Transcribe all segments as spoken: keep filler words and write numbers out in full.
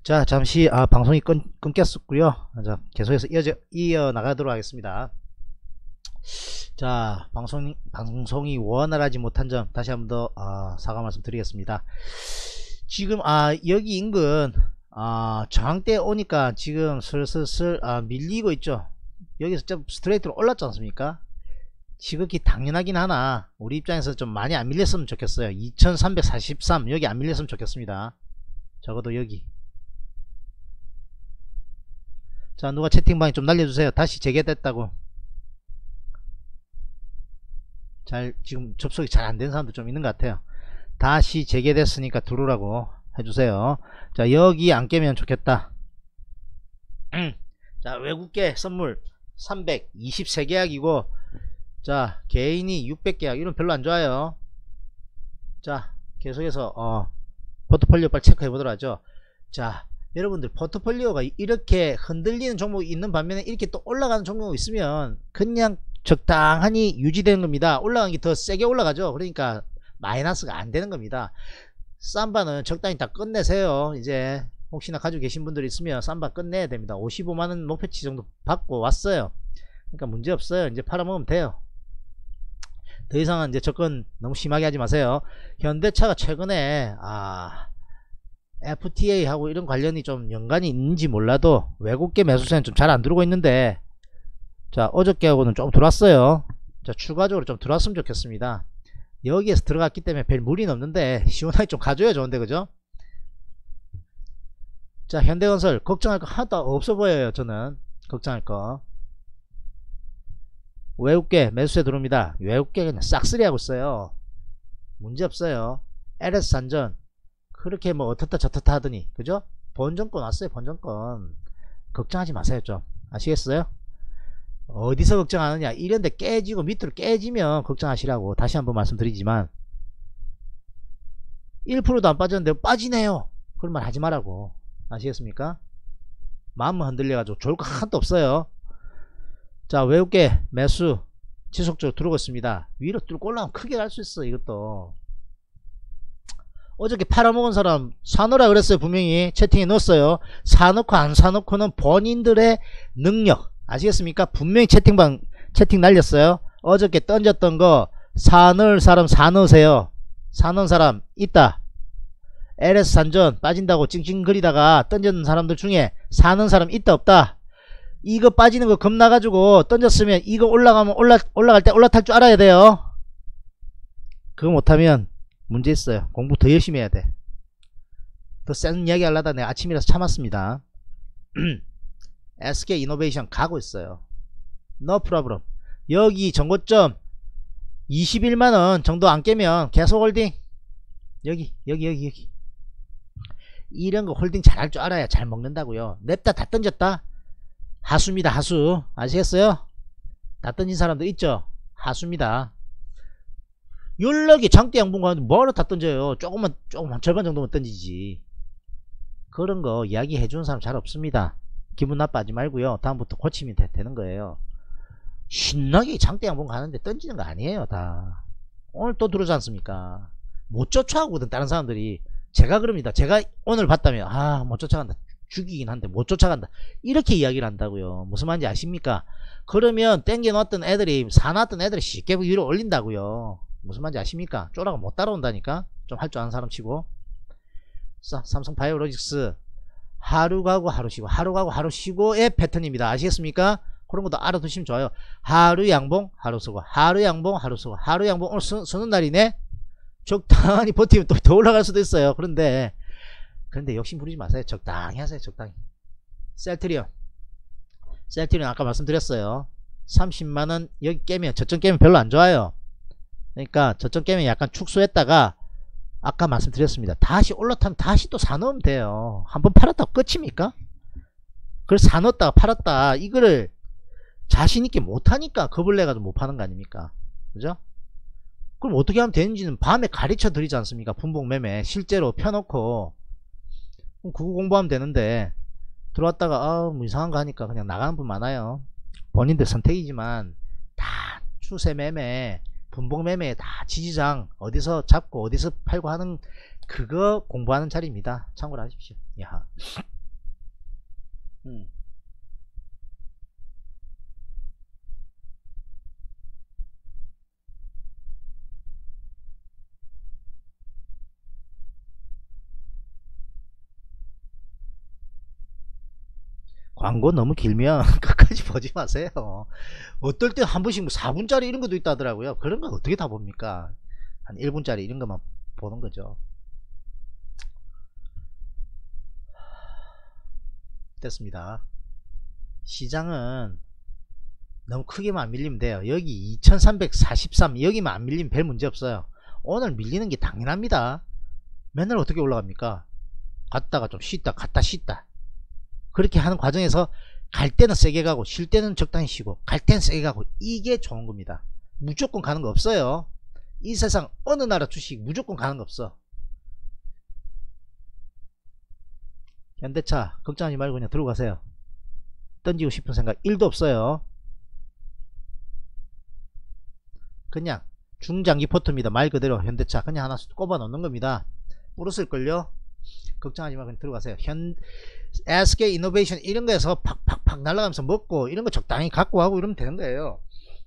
자, 잠시 아, 방송이 끊, 끊겼었고요. 자, 계속해서 이어져, 이어나가도록 하겠습니다. 자, 방송, 방송이 원활하지 못한 점 다시 한번 더 아, 사과 말씀 드리겠습니다. 지금 아 여기 인근 아, 저항대 오니까 지금 슬슬슬 아, 밀리고 있죠. 여기서 좀 스트레이트로 올랐지 않습니까? 지극히 당연하긴 하나 우리 입장에서 좀 많이 안 밀렸으면 좋겠어요. 이천삼백사십삼 여기 안 밀렸으면 좋겠습니다. 적어도 여기. 자, 누가 채팅방에 좀 날려주세요. 다시 재개됐다고. 잘 지금 접속이 잘 안 된 사람도 좀 있는 것 같아요. 다시 재개됐으니까 들어오라고 해주세요. 자, 여기 안 깨면 좋겠다. 자, 외국계 선물 삼백이십삼 계약이고, 자, 개인이 육백 계약. 이런 별로 안 좋아요. 자, 계속해서 어 포트폴리오 빨리 체크해 보도록 하죠. 자, 여러분들 포트폴리오가 이렇게 흔들리는 종목이 있는 반면에 이렇게 또 올라가는 종목이 있으면 그냥 적당히 유지되는 겁니다. 올라가는 게 더 세게 올라가죠. 그러니까 마이너스가 안 되는 겁니다. 삼바는 적당히 다 끝내세요. 이제 혹시나 가지고 계신 분들이 있으면 삼바 끝내야 됩니다. 오십오만원 목표치 정도 받고 왔어요. 그러니까 문제 없어요. 이제 팔아먹으면 돼요. 더 이상은 이제 접근 너무 심하게 하지 마세요. 현대차가 최근에 아 에프티에이하고 이런 관련이 좀 연관이 있는지 몰라도 외국계 매수세는 좀 잘 안 들어오고 있는데, 자, 어저께하고는 좀 들어왔어요. 자, 추가적으로 좀 들어왔으면 좋겠습니다. 여기에서 들어갔기 때문에 별 무리는 없는데 시원하게 좀 가져야 좋은데, 그죠? 자, 현대건설 걱정할 거 하나도 없어 보여요. 저는 걱정할 거. 외국계 매수세 들어옵니다. 외국계 그냥 싹쓸이 하고 있어요. 문제없어요. 엘에스산전 그렇게 뭐 어떻다 저떻다 하더니, 그죠? 본전권 왔어요. 본전권 걱정하지 마세요. 좀 아시겠어요? 어디서 걱정하느냐, 이런데 깨지고 밑으로 깨지면 걱정하시라고 다시 한번 말씀드리지만, 일 퍼센트도 안 빠졌는데 빠지네요, 그런 말 하지 말라고. 아시겠습니까? 마음만 흔들려가지고 좋을 거 하나도 없어요. 자, 외국계 매수 지속적으로 들어오고 있습니다. 위로 뚫고 올라가면 크게 갈 수 있어. 이것도 어저께 팔아먹은 사람 사놓으라 그랬어요. 분명히 채팅에 넣었어요. 사놓고 안 사놓고는 본인들의 능력, 아시겠습니까? 분명히 채팅방 채팅 날렸어요. 어저께 던졌던 거 사놓을 사람 사놓으세요. 사놓은 사람 있다. 엘에스산전 빠진다고 찡찡거리다가 던졌는 사람들 중에 사는 사람 있다 없다? 이거 빠지는 거 겁나가지고 던졌으면 이거 올라가면 올라, 올라갈 때 올라탈 줄 알아야 돼요. 그거 못하면 문제 있어요. 공부 더 열심히 해야 돼. 더 센 이야기 하려다 내가 아침이라서 참았습니다. 에스케이이노베이션 가고 있어요. No problem. 여기 정고점 이십일만원 정도 안 깨면 계속 홀딩. 여기 여기 여기 여기 이런 거 홀딩 잘할 줄 알아야 잘 먹는다고요. 냅다 다 던졌다 하수입니다. 하수. 아시겠어요? 다 던진 사람도 있죠. 하수입니다. 연락이 장대 양분 가는데 뭐하러 다 던져요. 조금만 조금만 절반 정도만 던지지. 그런 거 이야기 해주는 사람 잘 없습니다. 기분 나빠하지 말고요. 다음부터 고치면 되, 되는 거예요. 신나게 장대 양분 가는데 던지는 거 아니에요. 다 오늘 또 들어오지 않습니까? 못 쫓아가거든 다른 사람들이. 제가 그럽니다. 제가 오늘 봤다면 아 못 쫓아간다, 죽이긴 한데 못 쫓아간다, 이렇게 이야기를 한다고요. 무슨 말인지 아십니까? 그러면 땡겨 놨던 애들이, 사놨던 애들이 쉽게 위로 올린다고요. 무슨 말인지 아십니까? 쪼라가 못 따라온다니까. 좀 할 줄 아는 사람 치고. 자, 삼성바이오로직스 하루 가고 하루 쉬고 하루 가고 하루 쉬고의 패턴입니다. 아시겠습니까? 그런 것도 알아두시면 좋아요. 하루 양봉 하루 쓰고 하루 양봉 하루 쓰고 하루 양봉. 오늘 쓰, 쓰는 날이네. 적당히 버티면 또 더 올라갈 수도 있어요. 그런데 그런데 욕심 부리지 마세요. 적당히 하세요. 적당히. 셀트리온 셀트리온 아까 말씀드렸어요. 삼십만원 여기 깨면, 저점 깨면 별로 안 좋아요. 그러니까 저점 깨면 약간 축소했다가 아까 말씀드렸습니다. 다시 올라타면 다시 또 사놓으면 돼요. 한번 팔았다고 끝입니까? 그걸 사놓았다가 팔았다, 이거를 자신있게 못하니까 겁을 내가지고 못 파는 거 아닙니까? 그죠? 그럼 어떻게 하면 되는지는 밤에 가르쳐 드리지 않습니까? 분봉 매매 실제로 펴놓고 그럼 그거 공부하면 되는데, 들어왔다가 아 뭐 이상한 거 하니까 그냥 나가는 분 많아요. 본인들 선택이지만 다 추세 매매 분봉 매매 다 지지장 어디서 잡고 어디서 팔고 하는 그거 공부하는 자리입니다. 참고로 하십시오. 야. 음. 광고 너무 길면 끝까지 보지 마세요. 어떨 때 한 번씩 뭐 사 분짜리 이런 것도 있다 하더라고요. 그런 거 어떻게 다 봅니까? 한 일 분짜리 이런 것만 보는 거죠. 됐습니다. 시장은 너무 크게만 안 밀리면 돼요. 여기 이천삼백사십삼 여기만 안 밀리면 별 문제 없어요. 오늘 밀리는 게 당연합니다. 맨날 어떻게 올라갑니까? 갔다가 좀 쉬다 갔다 쉬다 그렇게 하는 과정에서 갈 때는 세게 가고 쉴 때는 적당히 쉬고 갈 때는 세게 가고 이게 좋은 겁니다. 무조건 가는 거 없어요. 이 세상 어느 나라 주식 무조건 가는 거 없어. 현대차 걱정하지 말고 그냥 들고 가세요. 던지고 싶은 생각 일도 없어요. 그냥 중장기 포트입니다. 말 그대로 현대차 그냥 하나 꼽아 놓는 겁니다. 부르실걸요? 걱정하지 말고 그냥 들어가세요. 현 에스케이 이노베이션 이런 거에서 팍팍팍 날아가면서 먹고 이런 거 적당히 갖고 하고 이러면 되는 거예요.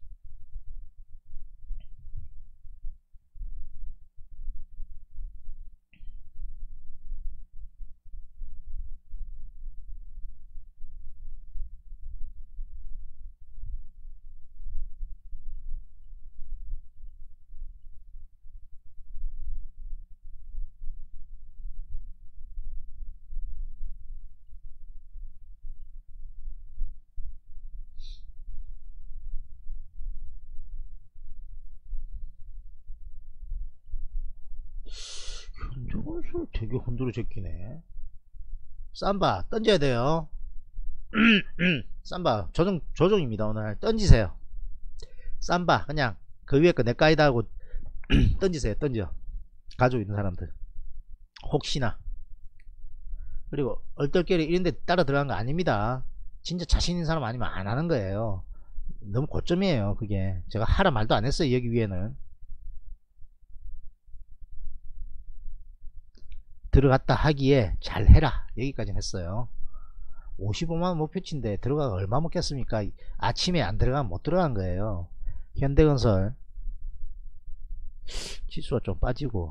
현대건설 되게 흔들어 제끼네. 쌈바 던져야 돼요. 쌈바 조정, 조정입니다. 오늘 던지세요. 쌈바 그냥 그 위에 거 내 까이다 하고 던지세요. 던져 가지고 있는 사람들 혹시나. 그리고 얼떨결에 이런데 따라 들어간 거 아닙니다. 진짜 자신 있는 사람 아니면 안 하는 거예요. 너무 고점이에요. 그게 제가 하라 말도 안 했어요. 여기 위에는 들어갔다 하기에 잘해라 여기까지 했어요. 오십오만원 목표치인데 들어가가 얼마 먹겠습니까? 아침에 안 들어가면 못 들어간 거예요. 현대건설 지수가 좀 빠지고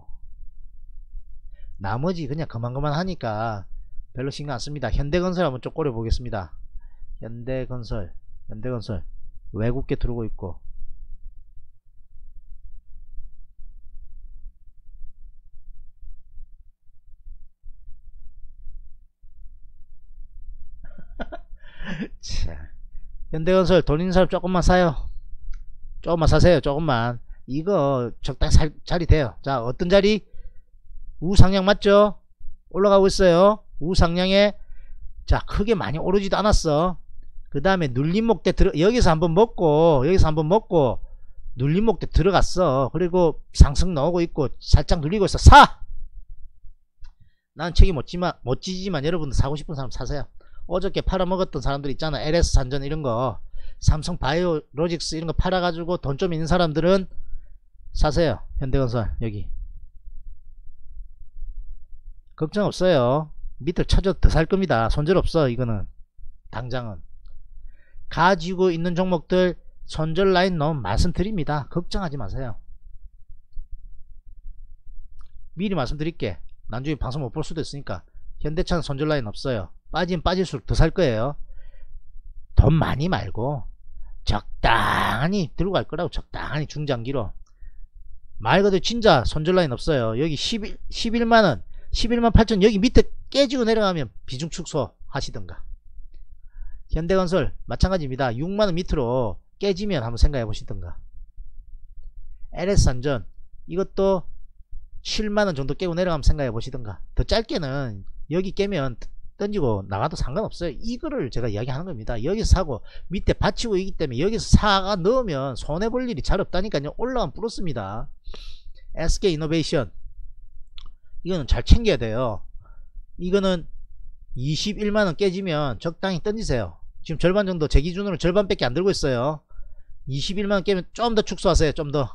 나머지 그냥 그만그만 하니까 별로 신경 안 씁니다. 현대건설 한번 좀 꼬려 보겠습니다. 현대건설 현대건설 외국계 들어오고 있고 자, 현대건설 돈 있는 사람 조금만 사요. 조금만 사세요. 조금만. 이거 적당히 살, 자리 돼요. 자, 어떤 자리? 우상향 맞죠? 올라가고 있어요. 우상향에 자 크게 많이 오르지도 않았어. 그 다음에 눌림목대 들어 여기서 한번 먹고 여기서 한번 먹고 눌림목대 들어갔어. 그리고 상승 나오고 있고 살짝 눌리고 있어. 사! 난 책임 못 지만 못 지지만 여러분들 사고 싶은 사람 사세요. 어저께 팔아먹었던 사람들 있잖아. 엘에스 산전 이런거 삼성 바이오로직스 이런거 팔아가지고 돈 좀 있는 사람들은 사세요. 현대건설 여기 걱정 없어요. 밑을 쳐줘도 더 살 겁니다. 손절 없어. 이거는 당장은 가지고 있는 종목들 손절 라인 너무 말씀드립니다. 걱정하지 마세요. 미리 말씀드릴게. 나중에 방송 못 볼 수도 있으니까. 현대차는 손절 라인 없어요. 빠지면 빠질수록 더 살 거예요. 돈 많이 말고 적당히 들고 갈 거라고. 적당히 중장기로 말 그대로 진짜 손절 라인 없어요. 여기 십일, 십일만원 십일만 팔천 여기 밑에 깨지고 내려가면 비중 축소 하시던가. 현대건설 마찬가지입니다. 육만원 밑으로 깨지면 한번 생각해 보시던가. 엘에스산전 이것도 칠만원 정도 깨고 내려가면 생각해 보시던가. 더 짧게는 여기 깨면 던지고 나가도 상관없어요. 이거를 제가 이야기하는 겁니다. 여기서 사고 밑에 받치고 있기 때문에 여기서 사가 넣으면 손해볼 일이 잘 없다니까요. 올라가면 부럽습니다. 에스케이 이노베이션 이거는 잘 챙겨야 돼요. 이거는 이십일만원 깨지면 적당히 던지세요. 지금 절반 정도 제 기준으로 절반밖에 안 들고 있어요. 이십일만원 깨면 좀 더 축소하세요. 좀 더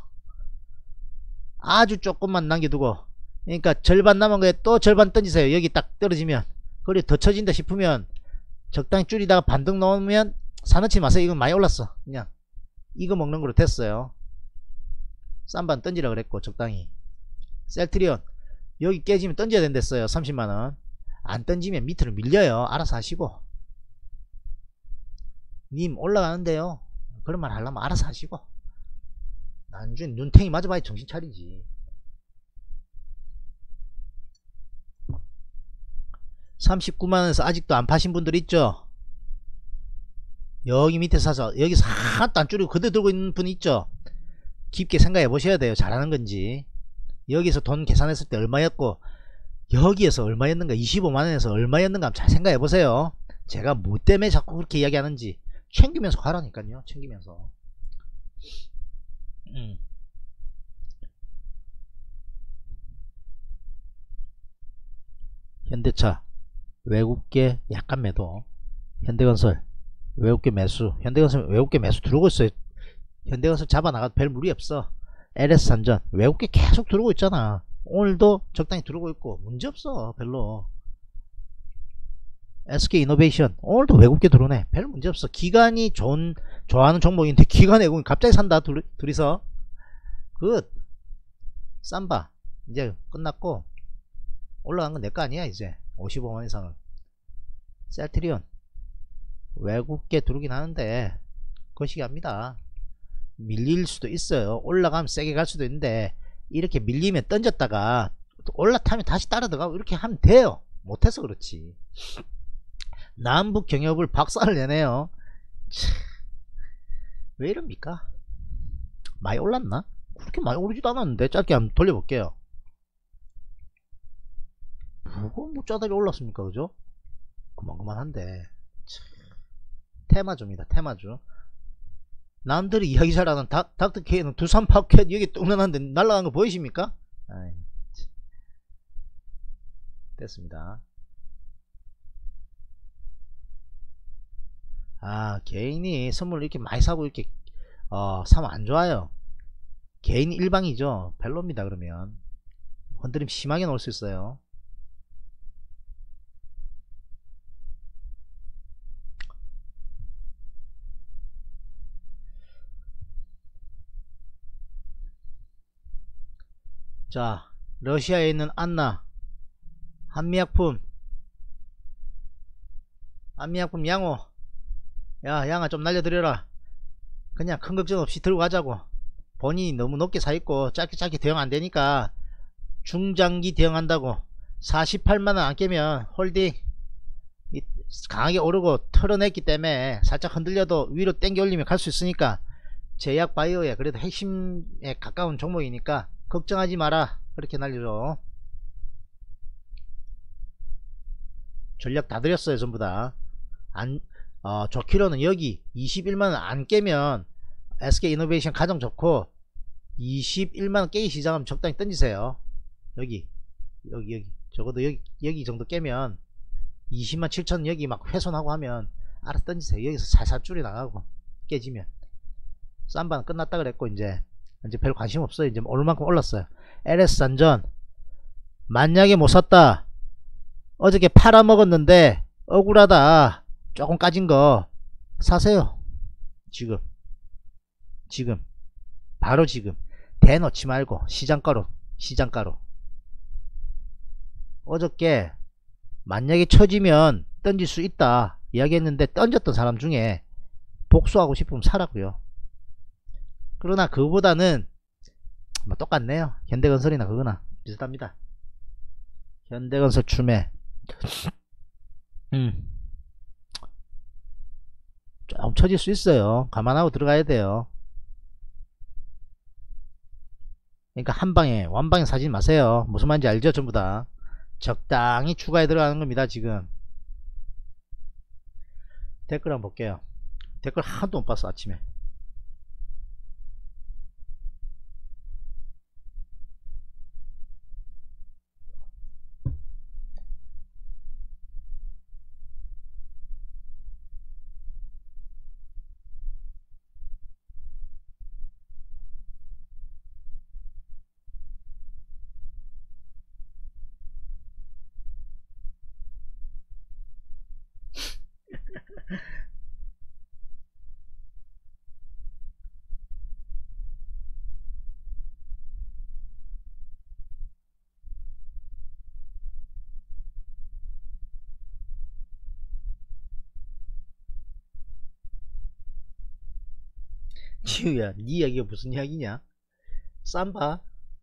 아주 조금만 남겨두고 그러니까 절반 남은 거에 또 절반 던지세요. 여기 딱 떨어지면. 그리고 더 처진다 싶으면 적당히 줄이다가 반등 넣으면 사놓지 마세요. 이건 많이 올랐어. 그냥 이거 먹는 거로 됐어요. 쌈반 던지라 그랬고 적당히. 셀트리온 여기 깨지면 던져야 된댔어요. 삼십만원. 안 던지면 밑으로 밀려요. 알아서 하시고. 님 올라가는데요. 그런 말 하려면 알아서 하시고. 나중에 눈탱이 맞아봐야 정신 차리지. 삼십구만원에서 아직도 안 파신 분들 있죠. 여기 밑에 사서 여기서 하나도 안 줄이고 그대로 들고 있는 분 있죠. 깊게 생각해 보셔야 돼요. 잘하는 건지. 여기서 돈 계산했을 때 얼마였고 여기에서 얼마였는가, 이십오만원에서 얼마였는가 잘 생각해 보세요. 제가 뭐 때문에 자꾸 그렇게 이야기하는지. 챙기면서 가라니까요. 챙기면서. 음. 현대차 외국계 약간 매도. 현대건설 외국계 매수. 현대건설 외국계 매수 들어오고 있어요. 현대건설 잡아나가도 별 무리 없어. 엘에스산전 외국계 계속 들어오고 있잖아. 오늘도 적당히 들어오고 있고 문제없어. 별로. 에스케이이노베이션 오늘도 외국계 들어오네. 별 문제없어. 기관이 좋은 좋아하는 종목인데 기관 외국인 갑자기 산다. 둘, 둘이서 굿. 쌈바 이제 끝났고 올라간 건 내 거 아니야. 이제 오십오만 이상은. 셀트리온 외국계 들어오긴 하는데 거시기합니다. 밀릴 수도 있어요. 올라가면 세게 갈 수도 있는데 이렇게 밀리면 던졌다가 올라타면 다시 따라 들어가고 이렇게 하면 돼요. 못해서 그렇지. 남북 경협을 박살을 내네요. 참, 왜 이럽니까? 많이 올랐나? 그렇게 많이 오르지도 않았는데. 짧게 한번 돌려볼게요. 뭐가 뭐 짜다리 올랐습니까? 그죠? 그만그만한데. 참, 테마주입니다. 테마주. 남들이 이야기 잘하는 닥, 닥터케이는 두산 파켓 여기 뚱난한데 날라간 거 보이십니까? 아이, 됐습니다. 아, 개인이 선물을 이렇게 많이 사고 이렇게 어 사면 안 좋아요. 개인 일방이죠. 별로입니다. 그러면 건드림 심하게 나올 수 있어요. 자, 러시아에 있는 안나 한미약품 한미약품 양호. 야, 양아 좀 날려드려라. 그냥 큰 걱정 없이 들고 가자고. 본인이 너무 높게 사있고 짧게 짧게 대응 안되니까 중장기 대응한다고. 사십팔만원 안 깨면 홀딩 강하게 오르고 털어냈기 때문에 살짝 흔들려도 위로 땡겨 올리면 갈 수 있으니까 제약바이오에 그래도 핵심에 가까운 종목이니까 걱정하지 마라. 그렇게 날려줘. 전략 다 드렸어요. 전부다. 안, 어, 좋기로는 여기 이십일만원 안 깨면 에스케이이노베이션 가장 좋고 이십일만원 깨기 시작하면 적당히 던지세요. 여기 여기 여기 적어도 여기 여기 정도 깨면 이십만 칠천 여기 막 훼손하고 하면 알아서 던지세요. 여기서 살살 줄이 나가고 깨지면 쌈바는 끝났다 그랬고 이제 이제 별 관심 없어요. 이제 오를만큼 올랐어요. 엘에스산전 만약에 못 샀다. 어저께 팔아먹었는데 억울하다. 조금 까진 거 사세요. 지금 지금 바로 지금 대놓지 말고 시장가로 시장가로. 어저께 만약에 처지면 던질 수 있다 이야기했는데 던졌던 사람 중에 복수하고 싶으면 사라고요. 그러나 그거보다는 뭐 똑같네요. 현대건설이나 그거나 비슷합니다. 현대건설 추매 음. 좀 처질 수 있어요. 감안하고 들어가야 돼요. 그러니까 한방에 완방에 사지 마세요. 무슨 말인지 알죠? 전부다 적당히 추가해 들어가는 겁니다. 지금 댓글 한번 볼게요. 댓글 하나도 못 봤어. 아침에 지우야, 네 이야기가 무슨 이야기냐? 삼바,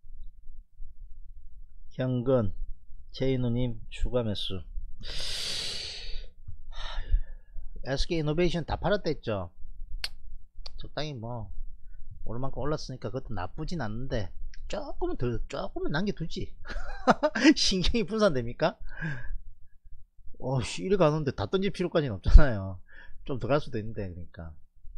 현근, 제이누님 추가 매수. 에스케이이노베이션 다 팔았다 했죠. 적당히 뭐 오를만큼 올랐으니까 그것도 나쁘진 않는데 조금은 더 조금은 남겨두지. 신경이 분산됩니까? 어씨, 이래 가는데 다 던질 필요까지는 없잖아요. 좀 더 갈 수도 있는데. 그러니까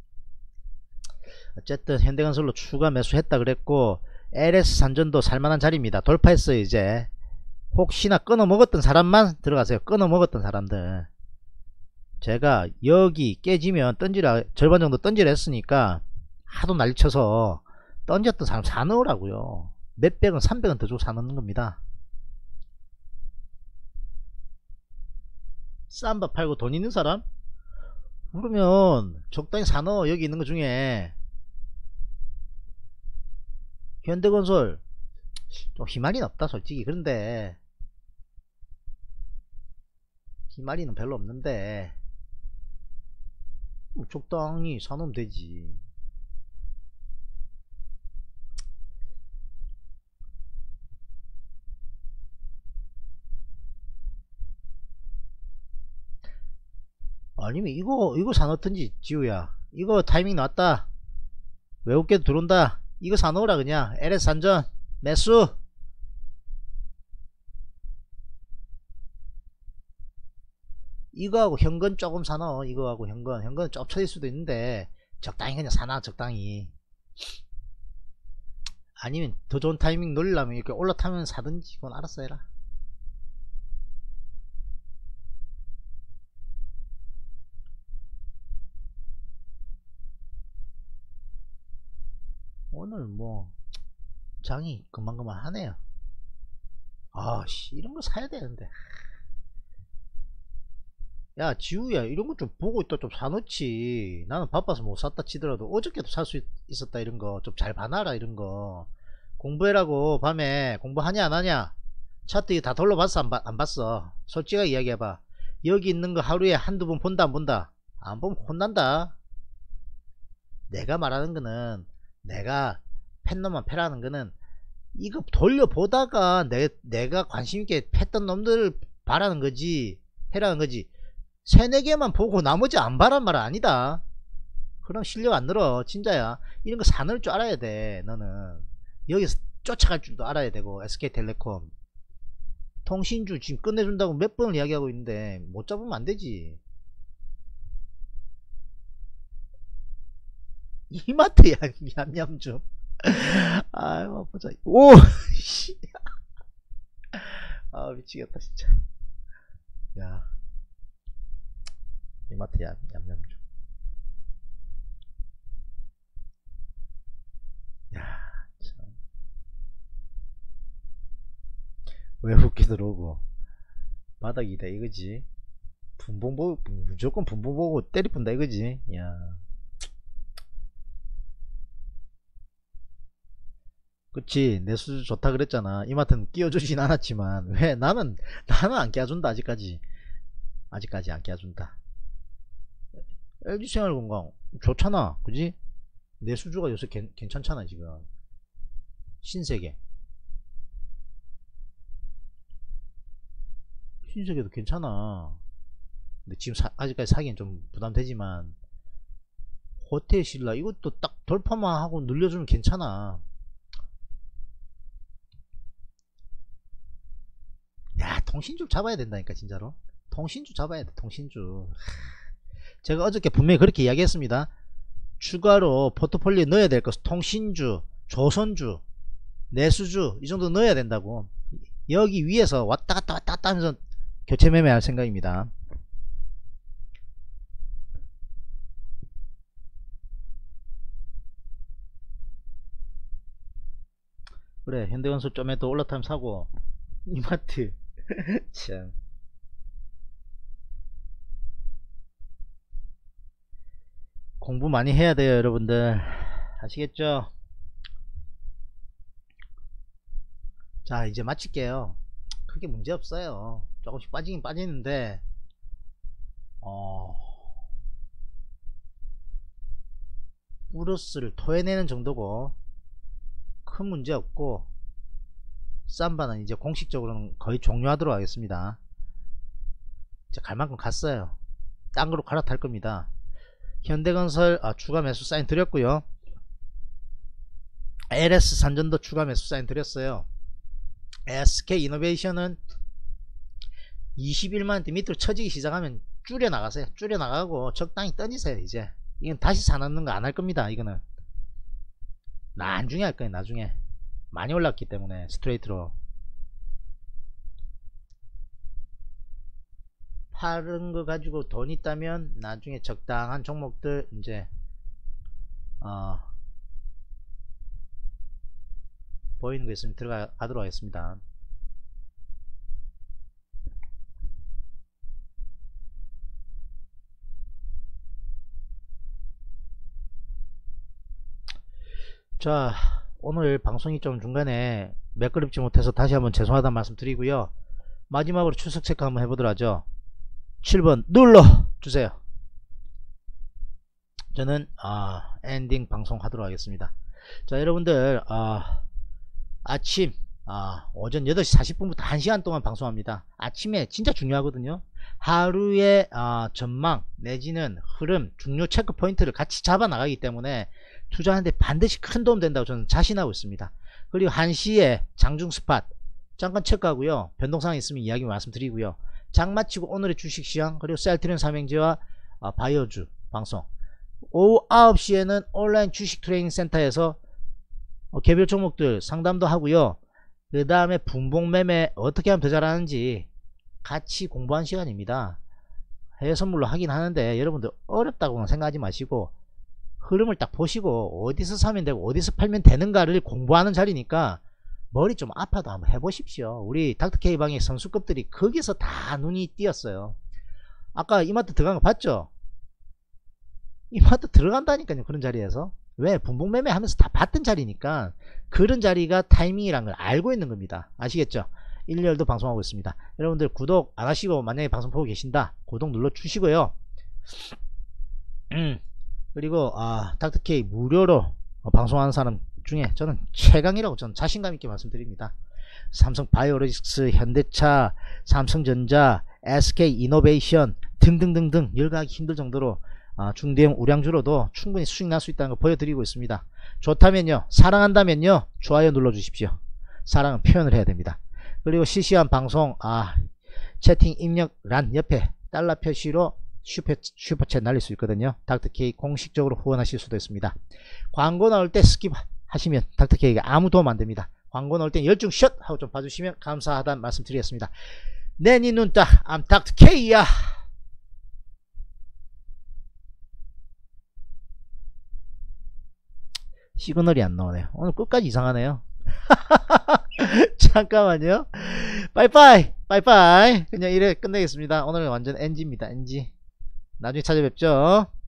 어쨌든 현대건설로 추가 매수했다 그랬고, 엘에스 산전도 살만한 자리입니다. 돌파했어요. 이제 혹시나 끊어 먹었던 사람만 들어가세요. 끊어 먹었던 사람들. 제가 여기 깨지면 던지라, 절반 정도 던지라 했으니까 하도 난리쳐서 던졌던 사람 사놓으라고요. 몇백원 삼백원 더 주고 사놓는 겁니다. 쌈바 팔고 돈 있는 사람? 그러면 적당히 사놓어. 여기 있는 것 중에 현대건설 좀 희망이 없다 솔직히. 그런데 희망이는 별로 없는데 뭐 적당히 사놓으면 되지. 아니면 이거 이거 사놓던지. 지우야, 이거 타이밍 나왔다, 외국계도 들어온다, 이거 사놓으라. 그냥 엘에스 산전 매수. 이거하고 현금 조금 사놔. 이거하고 현금 현금은 좀 쳐질 수도 있는데 적당히 그냥 사놔. 적당히. 아니면 더 좋은 타이밍 노리려면 이렇게 올라타면 사든지. 그건 알아서 해라. 오늘 뭐 장이 금방금방 하네요. 아씨, 이런 거 사야 되는데. 야 지우야, 이런 거 좀 보고 있다 좀 사놓지. 나는 바빠서 못 샀다 치더라도 어저께도 살 수 있었다. 이런 거 좀 잘 봐놔라. 이런 거 공부해라고. 밤에 공부하냐 안 하냐? 차트 이거 다 돌려봤어 안, 봐, 안 봤어? 솔직하게 이야기해봐. 여기 있는 거 하루에 한두 번 본다 안 본다? 안 보면 혼난다. 내가 말하는 거는, 내가 팬놈만 패라는 거는 이거 돌려보다가 내, 내가 관심있게 팼던 놈들을 바라는 거지, 해라는 거지. 세네 개만 보고 나머지 안 바란 말 아니다. 그럼 실력 안 늘어 진짜야. 이런 거 사놓을 줄 알아야 돼. 너는 여기서 쫓아갈 줄도 알아야 되고. 에스케이텔레콤 통신주 지금 끝내준다고 몇 번을 이야기하고 있는데 못 잡으면 안 되지. 이마트 얌얌 좀. 아유 보자. 오 씨. 아 미치겠다 진짜. 야 이마트 얌 얌얌 좀. 야 참. 외국계 들어오고 바닥이다 이거지. 분봉 보고 무조건 분봉 보고 때리뿐다 이거지. 야 그치, 내 수준 좋다 그랬잖아. 이마트는 끼워주진 않았지만. 왜 나는 나는 안 끼워준다. 아직까지 아직까지 안 끼워준다. 엘지생활건강 좋잖아 그지? 내 수주가 요새 괜, 괜찮잖아 지금. 신세계 신세계도 괜찮아. 근데 지금 사, 아직까지 사기엔 좀 부담되지만, 호텔신라 이것도 딱 돌파만 하고 늘려주면 괜찮아. 야 통신주 잡아야 된다니까 진짜로. 통신주 잡아야 돼. 통신주. 제가 어저께 분명히 그렇게 이야기했습니다. 추가로 포트폴리오에 넣어야 될 것, 통신주, 조선주, 내수주 이 정도 넣어야 된다고. 여기 위에서 왔다갔다 왔다갔다 하면서 교체 매매할 생각입니다. 그래 현대건설 좀에 더 올라타면 사고. 이마트 참 공부 많이 해야 돼요 여러분들. 아시겠죠? 자 이제 마칠게요. 크게 문제 없어요. 조금씩 빠지긴 빠지는데 어 브루스를 토해내는 정도고 큰 문제 없고, 삼바는 이제 공식적으로는 거의 종료하도록 하겠습니다. 이제 갈 만큼 갔어요. 딴 거로 갈아탈 겁니다. 현대건설 아, 추가 매수 사인 드렸고요. 엘에스 산전도 추가 매수 사인 드렸어요. 에스케이이노베이션은 이십일만원대 밑으로 처지기 시작하면 줄여 나가세요. 줄여 나가고 적당히 던지세요. 이제 이건 다시 사놓는 거 안 할 겁니다. 이거는 나중에 할 거예요. 나중에 많이 올랐기 때문에 스트레이트로. 파는 거 가지고 돈 있다면 나중에 적당한 종목들 이제 어 보이는 거 있으면 들어가도록 하겠습니다. 자, 오늘 방송이 좀 중간에 매끄럽지 못해서 다시 한번 죄송하다는 말씀 드리고요. 마지막으로 출석 체크 한번 해보도록 하죠. 칠 번 눌러 주세요. 저는 아, 엔딩 방송 하도록 하겠습니다. 자, 여러분들 아, 아침 아, 오전 여덟 시 사십 분부터 한 시간 동안 방송합니다. 아침에 진짜 중요하거든요. 하루의 아, 전망 내지는 흐름 중요 체크 포인트를 같이 잡아 나가기 때문에 투자하는데 반드시 큰 도움 된다고 저는 자신하고 있습니다. 그리고 한 시에 장중 스팟 잠깐 체크하고요. 변동사항 있으면 이야기 말씀드리고요. 장 마치고 오늘의 주식시장 그리고 셀트리온 삼행제와 아, 바이오주 방송, 오후 아홉 시에는 온라인 주식 트레이닝 센터에서 어, 개별 종목들 상담도 하고요. 그 다음에 분봉 매매 어떻게 하면 더 잘하는지 같이 공부하는 시간입니다. 해외 선물로 하긴 하는데 여러분들 어렵다고는 생각하지 마시고 흐름을 딱 보시고 어디서 사면 되고 어디서 팔면 되는가를 공부하는 자리니까 머리 좀 아파도 한번 해보십시오. 우리 닥터케이 방의 선수급들이 거기서 다 눈이 띄었어요. 아까 이마트 들어간 거 봤죠? 이마트 들어간다니까요. 그런 자리에서. 왜? 분봉매매 하면서 다 봤던 자리니까 그런 자리가 타이밍이란 걸 알고 있는 겁니다. 아시겠죠? 일렬도 방송하고 있습니다. 여러분들 구독 안 하시고 만약에 방송 보고 계신다 구독 눌러 주시고요. 음 그리고 아, 닥터케이 무료로 방송하는 사람 중에 저는 최강이라고 저는 자신감 있게 말씀드립니다. 삼성 바이오로직스, 현대차, 삼성전자, 에스케이이노베이션 등등등등 열거하기 힘들 정도로 아, 중대형 우량주로도 충분히 수익 날 수 있다는 걸 보여드리고 있습니다. 좋다면요, 사랑한다면요, 좋아요 눌러 주십시오. 사랑은 표현을 해야 됩니다. 그리고 실시간 방송 아, 채팅 입력란 옆에 달러 표시로 슈퍼, 슈퍼챗 날릴 수 있거든요. 닥터케이 공식적으로 후원하실 수도 있습니다. 광고 나올 때 스킵 하시면 닥터케이가 아무 도움 안됩니다. 광고 나올 때 열중 샷 하고 좀 봐주시면 감사하다는 말씀 드리겠습니다. 내 니 눈딱 I'm 닥터케이야. 시그널이 안 나오네요. 오늘 끝까지 이상하네요. 잠깐만요. 빠이빠이 빠이빠이 그냥 이래 끝내겠습니다. 오늘은 완전 엔지입니다. 엔지. 나중에 찾아뵙죠.